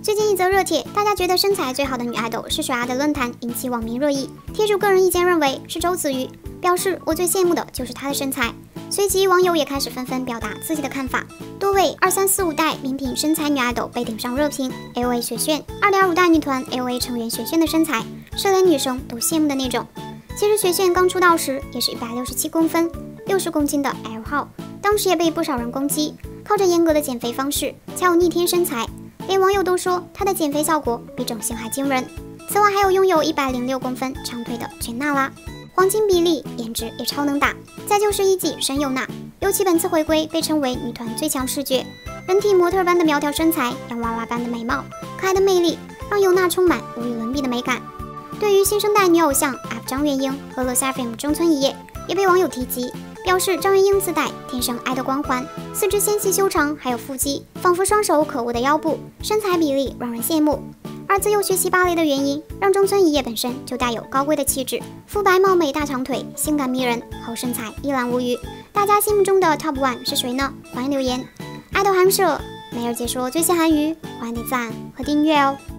最近一则热帖，大家觉得身材最好的女爱豆是谁啊的论坛引起网民热议。贴主个人意见认为是周子瑜，表示我最羡慕的就是她的身材。随即网友也开始纷纷表达自己的看法，多位2345代名品身材女爱豆被顶上热评。AOA 雪炫2.25代女团 AOA 成员雪炫的身材是连女生都羡慕的那种。其实雪炫刚出道时也是167公分，60公斤的 L 号，当时也被不少人攻击，靠着严格的减肥方式才有逆天身材。连网友都说她的减肥效果比整形还惊人。此外，还有拥有106公分长腿的全娜拉，黄金比例，颜值也超能打。再就是一季申佑娜，尤其本次回归被称为女团最强视觉，人体模特般的苗条身材，洋娃娃般的美貌，可爱的魅力，让佑娜充满无与伦比的美感。对于新生代女偶像 F 张元英和乐 SERAFIM 中村一叶，也被网友提及，表示张元英自带天生爱的光环，四肢纤细修长，还有腹肌，仿佛双手可握的腰部，身材比例让人羡慕。而自幼学习芭蕾的原因，让中村一叶本身就带有高贵的气质，肤白貌美大长腿，性感迷人，好身材一览无余。大家心目中的 Top 1是谁呢？欢迎留言。爱豆韩舍，每日解说最新韩娱，欢迎点赞和订阅哦。